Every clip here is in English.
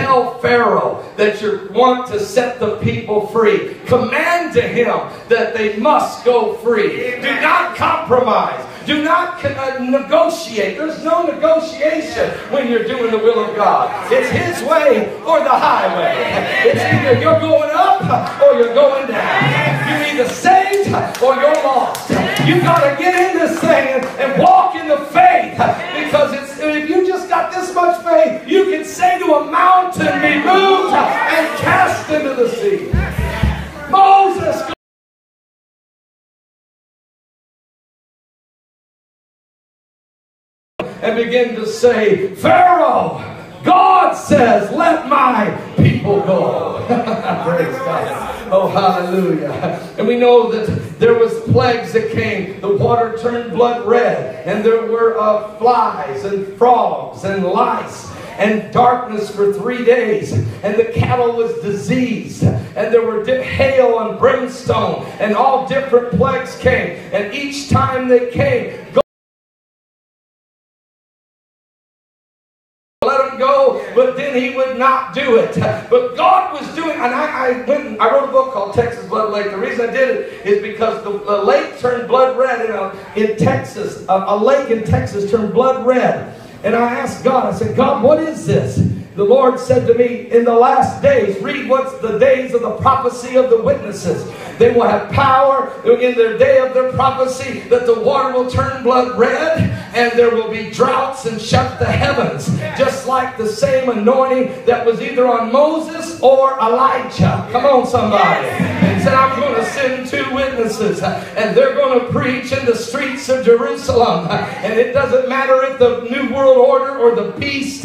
tell Pharaoh that you want to set the people free. Command to him that they must go free. Do not compromise. Do not negotiate. There's no negotiation when you're doing the will of God. It's His way or the highway. It's either you're going up or you're going down. You're either saved or you're lost. You got to get in this thing and walk in the faith, because if you just got this much faith, you can say to a mountain, be moved and cast into the sea. Moses and begin to say, Pharaoh, God says, let my people go. Praise God. Oh, hallelujah. And we know that there was plagues that came. The water turned blood red. And there were flies and frogs and lice and darkness for 3 days. And the cattle was diseased. And there were hail and brimstone. And all different plagues came. And each time they came, go, but then he would not do it. But God was doing, and I wrote a book called Texas Blood Lake. The reason I did it is because the lake turned blood red in Texas. A lake in Texas turned blood red. And I asked God, I said, God, what is this? The Lord said to me, in the last days, read what's the days of the prophecy of the witnesses. They will have power in their day of their prophecy that the water will turn blood red and there will be droughts and shut the heavens. Just like the same anointing that was either on Moses or Elijah. Come on, somebody. He said, I'm going to send 2 witnesses and they're going to preach in the streets of Jerusalem. And it doesn't matter if the New World Order or the beast,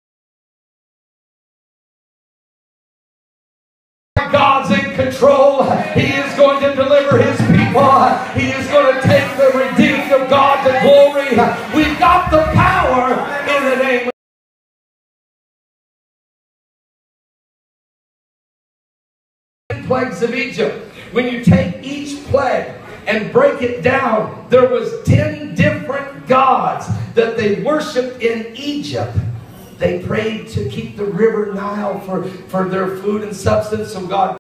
God's in control. He is going to deliver His people. He is going to take the redeemed of God to glory. We've got the power in the name of plagues of Egypt. When you take each plague and break it down, there was 10 different gods that they worshipped in Egypt. They prayed to keep the river Nile for their food and substance. So God